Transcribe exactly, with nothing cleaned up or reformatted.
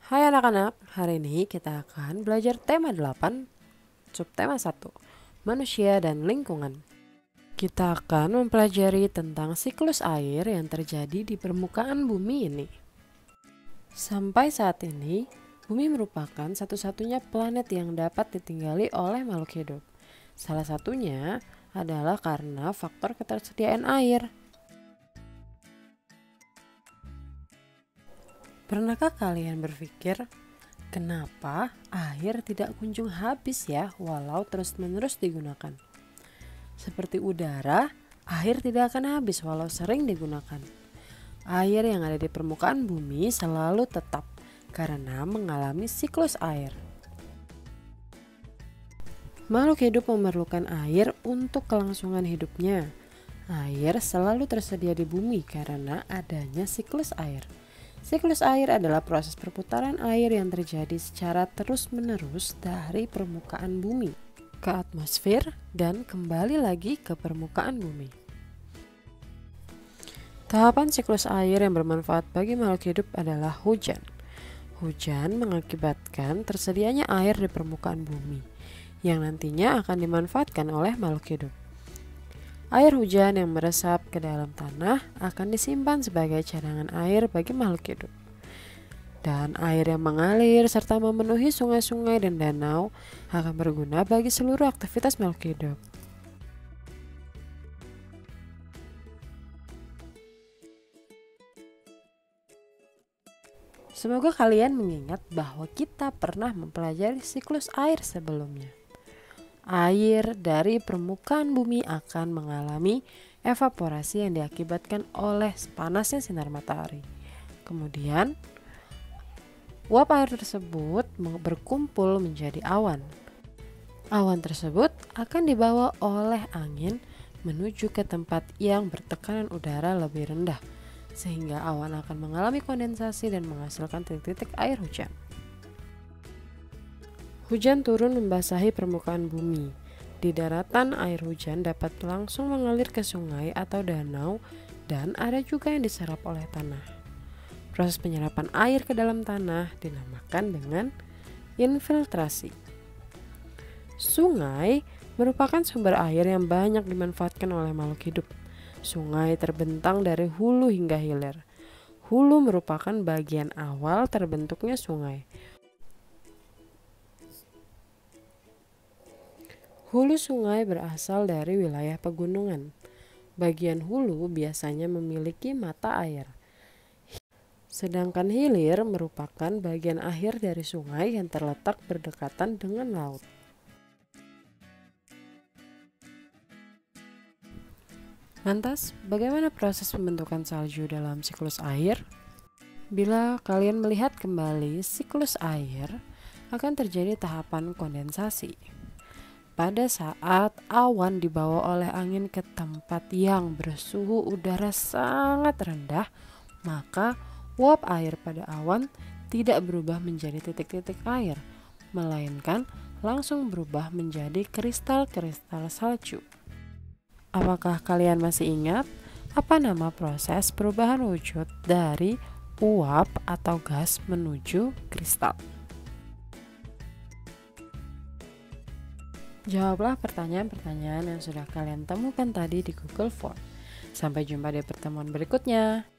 Hai anak-anak, hari ini kita akan belajar tema delapan, subtema satu, manusia dan lingkungan. Kita akan mempelajari tentang siklus air yang terjadi di permukaan bumi ini. Sampai saat ini, bumi merupakan satu-satunya planet yang dapat ditinggali oleh makhluk hidup. Salah satunya adalah karena faktor ketersediaan air. Pernahkah kalian berpikir, kenapa air tidak kunjung habis ya walau terus-menerus digunakan? Seperti udara, air tidak akan habis walau sering digunakan. Air yang ada di permukaan bumi selalu tetap karena mengalami siklus air. Makhluk hidup memerlukan air untuk kelangsungan hidupnya. Air selalu tersedia di bumi karena adanya siklus air. Siklus air adalah proses perputaran air yang terjadi secara terus-menerus dari permukaan bumi ke atmosfer dan kembali lagi ke permukaan bumi. Tahapan siklus air yang bermanfaat bagi makhluk hidup adalah hujan. Hujan mengakibatkan tersedianya air di permukaan bumi yang nantinya akan dimanfaatkan oleh makhluk hidup. Air hujan yang meresap ke dalam tanah akan disimpan sebagai cadangan air bagi makhluk hidup. Dan air yang mengalir serta memenuhi sungai-sungai dan danau akan berguna bagi seluruh aktivitas makhluk hidup. Semoga kalian mengingat bahwa kita pernah mempelajari siklus air sebelumnya. Air dari permukaan bumi akan mengalami evaporasi yang diakibatkan oleh panasnya sinar matahari. Kemudian, uap air tersebut berkumpul menjadi awan. Awan tersebut akan dibawa oleh angin menuju ke tempat yang bertekanan udara lebih rendah, sehingga awan akan mengalami kondensasi dan menghasilkan titik-titik air hujan. Hujan turun membasahi permukaan bumi. Di daratan, air hujan dapat langsung mengalir ke sungai atau danau dan ada juga yang diserap oleh tanah. Proses penyerapan air ke dalam tanah dinamakan dengan infiltrasi. Sungai merupakan sumber air yang banyak dimanfaatkan oleh makhluk hidup. Sungai terbentang dari hulu hingga hilir. Hulu merupakan bagian awal terbentuknya sungai. Hulu sungai berasal dari wilayah pegunungan. Bagian hulu biasanya memiliki mata air. Sedangkan hilir merupakan bagian akhir dari sungai yang terletak berdekatan dengan laut. Lantas, bagaimana proses pembentukan salju dalam siklus air? Bila kalian melihat kembali siklus air, akan terjadi tahapan kondensasi. Pada saat awan dibawa oleh angin ke tempat yang bersuhu udara sangat rendah, maka uap air pada awan tidak berubah menjadi titik-titik air, melainkan langsung berubah menjadi kristal-kristal salju. Apakah kalian masih ingat apa nama proses perubahan wujud dari uap atau gas menuju kristal? Jawablah pertanyaan-pertanyaan yang sudah kalian temukan tadi di Google Form. Sampai jumpa di pertemuan berikutnya.